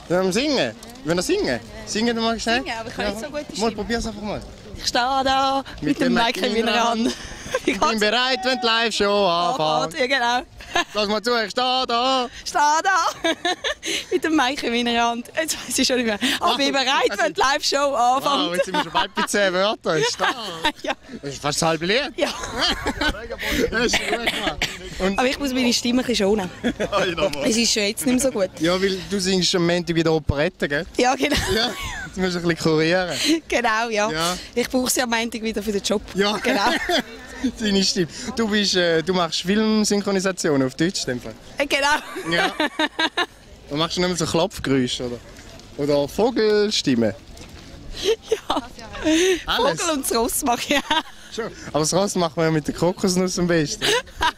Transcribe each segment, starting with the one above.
Sollen wir singen? Wollen wir singen? Singen wir mal schnell? Singen, aber ich kann nicht so gut Mal, probier's einfach mal. Ich stehe da mit dem Mic in meiner Hand. Ich bin bereit, wenn die Live-Show anfängt. Ja, genau. Lass mal zu, ich stehe da. Stehe da mit dem Mic in meiner Hand. Jetzt weiß ich schon nicht mehr. Aber ich bin bereit, wenn die Live-Show anfängt. Wow, jetzt sind wir schon bald bei 10 Wörtern. Ich stehe. Ja. Das ist fast das halbe Lied. Ja. Das ist gut gemacht. Und Aber ich muss meine Stimme ein bisschen schonen. Es ist schon jetzt nicht mehr so gut. ja, weil du singst am Montag wieder Operette, gell? Ja, genau. Ja. Jetzt musst du ein bisschen kurieren. Genau, ja. Ja. Ich brauche sie am Montag wieder für den Job. Ja. Genau. Deine Stimme. Du machst Filmsynchronisation auf Deutsch, in dem Fall. Genau. Ja. Und machst du nicht mehr so Klopfgeräusche, oder Vogelstimmen? Ja. Alles. Vogel und das Ross mache ich. Schon. Aber das Ross machen wir ja mit der Kokosnuss am besten.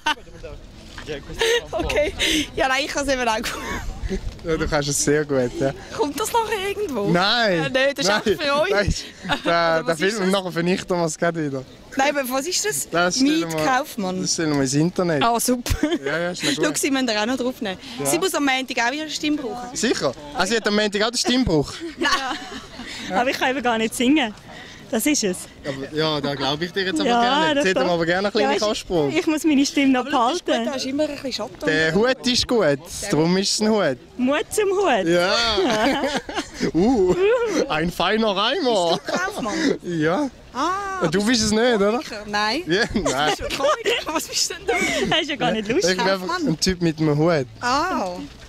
Okay. Ja, nein, ich kann es eben auch gut. Ja, du kannst es sehr gut. Ja. Kommt das nachher irgendwo? Nein! Ja, nein, das ist einfach für euch. Der Film und nachher vernichten wir es gerade wieder. Nein, aber was ist das? Das stellen wir- Mietkaufmann. Das stellen wir ins Internet. Ah, super. Ja, ja, ist noch Schau, gut. sie müssen ihr auch noch draufnehmen. Sie muss am Montag auch ihre Stimme brauchen. Sicher? Also sie hat am Montag auch den Stimmbruch. Aber ich kann eben gar nicht singen. Das ist es. Aber, ja, da glaube ich dir jetzt aber Ja, gerne. das Jetzt hätten wir doch. aber gerne einen kleinen Ja, Kastsprung. Ich muss meine Stimme noch Da ist behalten. immer ein bisschen Schatten. Der Hut ist gut, darum ist es ein Hut. Mut zum Hut. Ja. Ein feiner Reimer. Kaufmann. Ja. Ah, Du bist es nicht, oder? nein. Ja, nein. Komiker, was bist du denn da? Das ist ja gar nicht Ich lustig. bin einfach ein Typ mit einem Hut. Ah,